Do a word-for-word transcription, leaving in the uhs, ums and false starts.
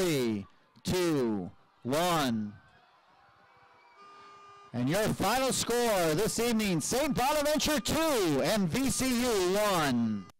three, two, one. And your final score this evening, Saint Bonaventure two and V C U one.